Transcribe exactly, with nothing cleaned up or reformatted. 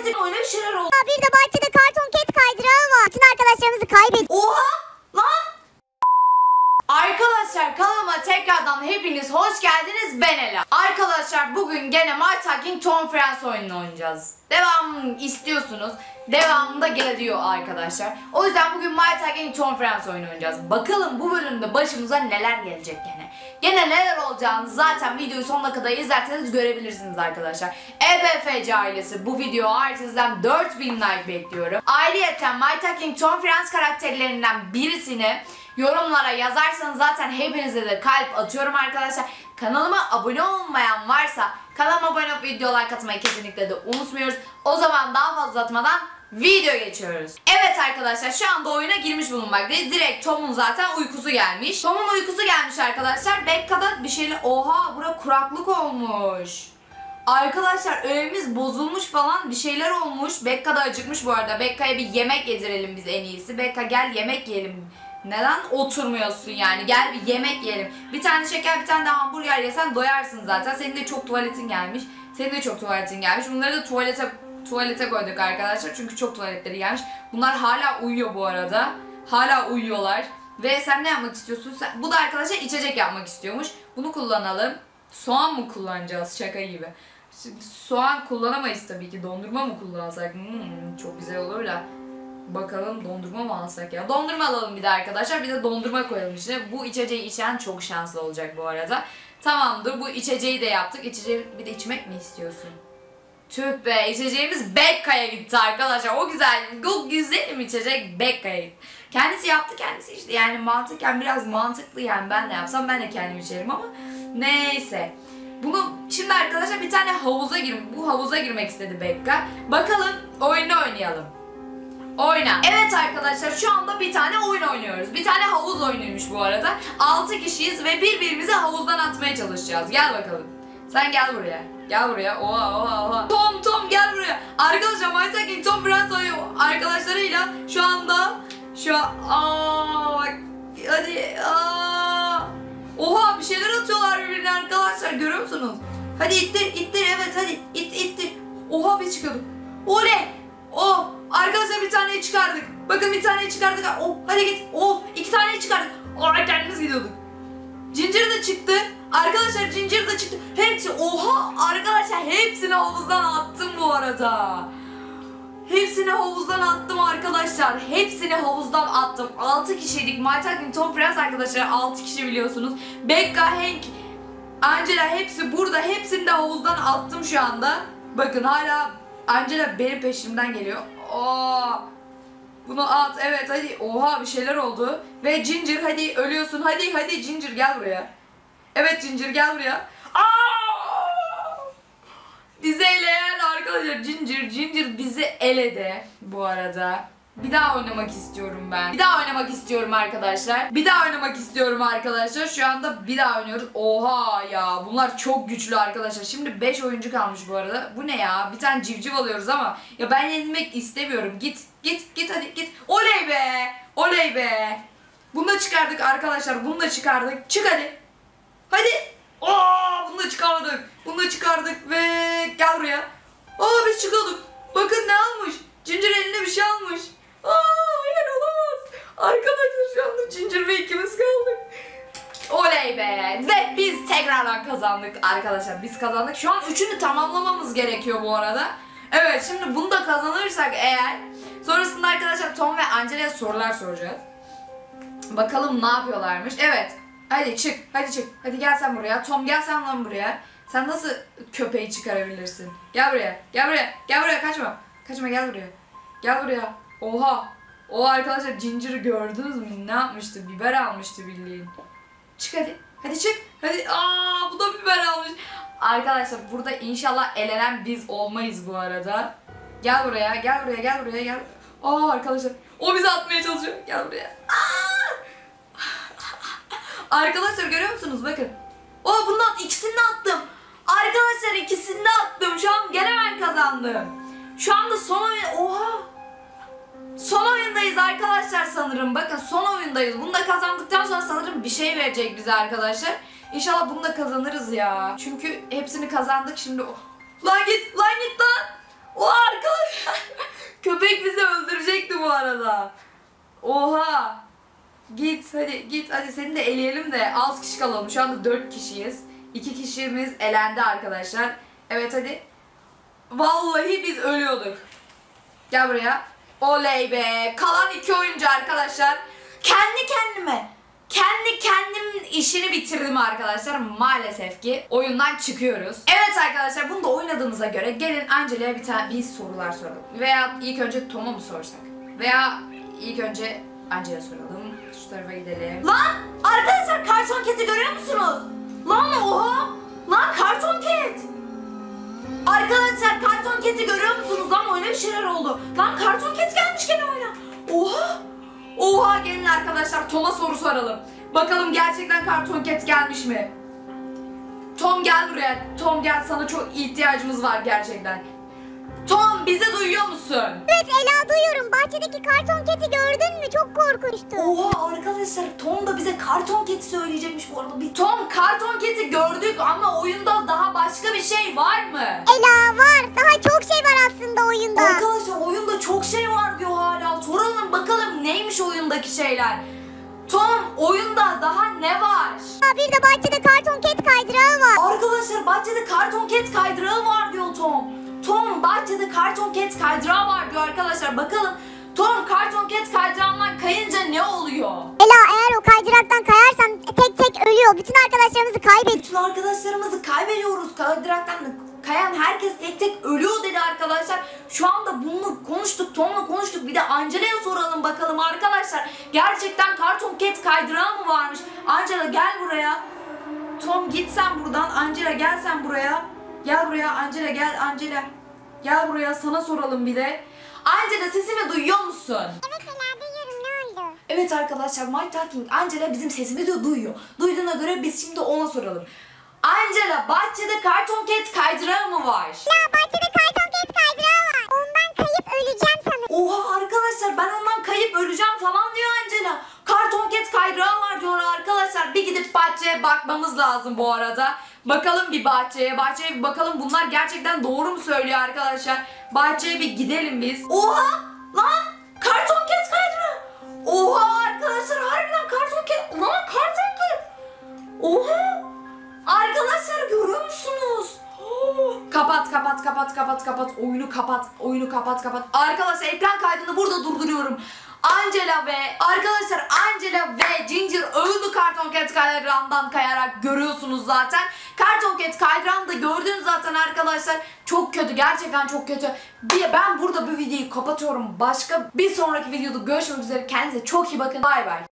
edin, öyle bir şeyler oldu. Bir de bahçede karton ket kaydırağı var. Bütün arkadaşlarımızı kaybettik. Oha lan. Arkadaşlar kanalıma tekrardan hepiniz hoş geldiniz, ben Ela. Arkadaşlar bugün gene My Talking Tom Friends oyununu oynayacağız. Devamını istiyorsunuz. Devamı da geliyor arkadaşlar. O yüzden bugün My Talking Tom Friends oyunu oynayacağız. Bakalım bu bölümde başımıza neler gelecek gene. Gene neler olacağını zaten videoyu sonuna kadar izlerseniz görebilirsiniz arkadaşlar. E B F C ailesi bu video artızdan dört bin like bekliyorum. Ayrıyeten My Talking Tom Friends karakterlerinden birisini yorumlara yazarsanız zaten hepinize de kalp atıyorum arkadaşlar. Kanalıma abone olmayan varsa kanalıma abone olup videolar katmayı kesinlikle de unutmuyoruz. O zaman daha fazla atmadan video geçiyoruz. Evet arkadaşlar, şu anda oyuna girmiş bulunmaktayız. Direkt Tom'un zaten uykusu gelmiş. Tom'un uykusu gelmiş arkadaşlar. Bekka'da bir şeyler... Oha, bura kuraklık olmuş. Arkadaşlar evimiz bozulmuş falan, bir şeyler olmuş. Bekka da acıkmış bu arada. Bekka'ya bir yemek yedirelim biz en iyisi. Bekka gel yemek yiyelim. Neden oturmuyorsun yani? Gel bir yemek yiyelim. Bir tane şeker, bir tane de hamburger yesen doyarsın zaten. Senin de çok tuvaletin gelmiş. Senin de çok tuvaletin gelmiş. Bunları da tuvalete tuvalete koyduk arkadaşlar. Çünkü çok tuvaletleri gelmiş. Bunlar hala uyuyor bu arada. Hala uyuyorlar. Ve sen ne yapmak istiyorsun? Sen... Bu da arkadaşlar içecek yapmak istiyormuş. Bunu kullanalım. Soğan mı kullanacağız? Şaka gibi. Şimdi soğan kullanamayız tabii ki. Dondurma mı kullansak? Hmm, çok güzel olur da. Bakalım dondurma mı alsak ya? Dondurma alalım bir de arkadaşlar. Bir de dondurma koyalım içine. Bu içeceği içen çok şanslı olacak bu arada. Tamamdır. Bu içeceği de yaptık. İçeceği bir de içmek mi istiyorsun? Tüh be, içeceğimiz Bekka'ya gitti arkadaşlar. O güzel, o güzel mi içecek Bekka'ya gitti. Kendisi yaptı, kendisi içti. Yani mantıken biraz mantıklı yani. Ben de yapsam ben de kendim içerim ama neyse. Bunu şimdi arkadaşlar bir tane havuza gir, bu havuza girmek istedi Bekka. Bakalım oyunu oynayalım. Oyna. Evet arkadaşlar, şu anda bir tane oyun oynuyoruz. Bir tane havuz oyunuymuş bu arada. altı kişiyiz ve birbirimizi havuzdan atmaya çalışacağız. Gel bakalım. Sen gel buraya. Gel buraya. Oha oha oha. Tom Tom gel buraya. Arkadaşlar My Talking Tom Friends oynuyor arkadaşlarıyla şu anda şu an aa bak hadi aa. Oha, bir şeyler atıyorlar birbirine arkadaşlar, görüyor musunuz? Hadi ittir ittir, evet hadi it ittir. Oha, biz çıkıyorduk. Oley. Oh, arkadaşlar bir taneyi çıkardık. Bakın bir taneyi çıkardık. Oh, hadi git. Oh, iki taneyi çıkardık. Oh, kendimiz gidiyorduk. Ginger de çıktı. Arkadaşlar Ginger de çıktı. Hepsi, oha arkadaşlar hepsini havuzdan attım bu arada. Hepsini havuzdan attım arkadaşlar. Hepsini havuzdan attım. altı kişiydik. My Talking Tom Friends arkadaşlar altı kişi biliyorsunuz. Becca, Hank, Angela hepsi burada. Hepsini de havuzdan attım şu anda. Bakın hala Angela benim peşimden geliyor. Oo. Bunu at, evet hadi. Oha, bir şeyler oldu. Ve Ginger hadi ölüyorsun. Hadi hadi Ginger gel buraya. Evet Ginger gel buraya. Aa! Bizi eleyen arkadaşlar Ginger. Ginger bizi eledi bu arada. Bir daha oynamak istiyorum ben. Bir daha oynamak istiyorum arkadaşlar. Bir daha oynamak istiyorum arkadaşlar. Şu anda bir daha oynuyoruz. Oha ya, bunlar çok güçlü arkadaşlar. Şimdi beş oyuncu kalmış bu arada. Bu ne ya? Bir tane civciv alıyoruz ama ya ben yenilmek istemiyorum. Git git git hadi git. Oley be. Oley be. Bunu da çıkardık arkadaşlar. Bunu da çıkardık. Çık hadi. Hadi. Aa, bunu da çıkardık. Bunu da çıkardık ve gel buraya. Aa, biz çıkıyorduk. Bakın ne almış. Ginger eline bir şey almış. Aa, hayır olamaz. Arkadaşlar şu anda Ginger ve ikimiz kaldık. Oley be. Ve biz tekrardan kazandık arkadaşlar. Biz kazandık. Şu an üçünü tamamlamamız gerekiyor bu arada. Evet, şimdi bunu da kazanırsak eğer sonrasında arkadaşlar Tom ve Angela'ya sorular soracağız. Bakalım ne yapıyorlarmış. Evet. Hadi çık. Hadi çık. Hadi gel sen buraya. Tom gel sen lan buraya. Sen nasıl köpeği çıkarabilirsin? Gel buraya. Gel buraya. Gel buraya, kaçma. Kaçma, gel buraya. Gel buraya. Oha. O arkadaşlar Ginger'ı gördünüz mü? Ne yapmıştı? Biber almıştı bildiğin. Çık hadi. Hadi çık. Hadi. Aa, bu da biber almış. Arkadaşlar burada inşallah elenen biz olmayız bu arada. Gel buraya. Gel buraya. Gel buraya. Gel. Aa arkadaşlar. O bizi atmaya çalışıyor. Gel buraya. Aa! Arkadaşlar görüyor musunuz? Bakın. Aa, bundan ikisini de attım. Arkadaşlar ikisini de attım. Şu an gene ben kazandım. Şu anda son oyun... Oha. Son oyundayız arkadaşlar sanırım. Bakın son oyundayız. Bunu da kazandıktan sonra sanırım bir şey verecek bize arkadaşlar. İnşallah bunu da kazanırız ya. Çünkü hepsini kazandık şimdi. Lan git. Lan git lan. O arkadaşlar. Oha. Git hadi git hadi seni de eleyelim de az kişi kalalım. Şu anda dört kişiyiz. iki kişimiz elendi arkadaşlar. Evet hadi. Vallahi biz ölüyorduk. Gel buraya. Oley be. Kalan iki oyuncu arkadaşlar. Kendi kendime. Kendi kendimin işini bitirdim arkadaşlar. Maalesef ki oyundan çıkıyoruz. Evet arkadaşlar bunu da oynadığımıza göre gelin Angela'ya bir tane bir sorular soralım. Veya ilk önce Tom'a mı sorsak? Veya ilk önce Angela'ya soralım. Şu tarafa gidelim. Lan arkadaşlar karton keti görüyor musunuz? Lan oha. Lan karton ket. Arkadaşlar karton keti görüyor musunuz? Lan öyle bir şeyler oldu. Lan karton ket gelmiş gene oyuna. Oha. Oha gelin arkadaşlar Tom'a soru soralım. Bakalım gerçekten karton ket gelmiş mi? Tom gel buraya. Tom gel sana çok ihtiyacımız var gerçekten. Tom bizi duyuyor musun? Evet Ela duyuyorum. Bahçedeki karton keti gördün mü? Çok korkunçtu. Oha arkadaşlar Tom da bize karton keti söyleyecekmiş bu arada. Bir Tom karton keti gördük ama oyunda daha başka bir şey var mı? Ela var. Daha çok şey var aslında oyunda. Arkadaşlar oyunda çok şey var diyor hala. Soralım bakalım neymiş oyundaki şeyler. Tom oyunda daha ne var? Aa, bir de bahçede karton ket kaydırağı var. Arkadaşlar bahçede karton ket kaydırağı var diyor Tom. Tom bahçede karton ket kaydırağı var diyor arkadaşlar. Bakalım Tom karton ket kaydırağından kayınca ne oluyor? Ela eğer o kaydıraktan kayarsan tek tek ölüyor. Bütün arkadaşlarımızı kaybediyoruz. Bütün arkadaşlarımızı kaybediyoruz. Kaydıraktan kayan herkes tek tek ölüyor dedi arkadaşlar. Şu anda bunu konuştuk. Tom'la konuştuk. Bir de Angela'ya soralım bakalım arkadaşlar. Gerçekten karton ket kaydırağı mı varmış? Angela gel buraya. Tom git sen buradan. Angela gel sen buraya. Gel buraya Angela gel Angela. Gel buraya sana soralım bir de. Angela sesimi duyuyor musun? Evet Ela duyuyorum, ne oldu? Evet arkadaşlar My Talking Angela bizim sesimizi duyuyor. Duyduğuna göre biz şimdi ona soralım. Angela bahçede karton ket kaydırağı mı var? Ya bahçede karton ket kaydırağı var. Ondan kayıp öleceğim sanırım. Oha arkadaşlar ben ondan kayıp öleceğim falan diyor Angela. Karton ket kaydırağı var diyor arkadaşlar. Bir gidip bahçeye bakmamız lazım bu arada. Bakalım bir bahçeye. Bahçeye bir bakalım bunlar gerçekten doğru mu söylüyor arkadaşlar. Bahçeye bir gidelim biz. Oha lan karton ket kaydırağı. Oha arkadaşlar harbiden karton ket. Lan karton ket. Oha. Arkadaşlar görüyor musunuz? Oh. Kapat kapat kapat kapat kapat oyunu kapat oyunu kapat kapat. Arkadaşlar ekran kaydını burada durduruyorum. Angela ve arkadaşlar Angela ve Ginger öldü karton ket kaydırağından kayarak görüyorsunuz zaten. Karton ket kaydırağını da gördünüz zaten arkadaşlar. Çok kötü gerçekten çok kötü. Bir, ben burada bu videoyu kapatıyorum. Başka bir sonraki videoda görüşmek üzere. Kendinize çok iyi bakın. Bay bay.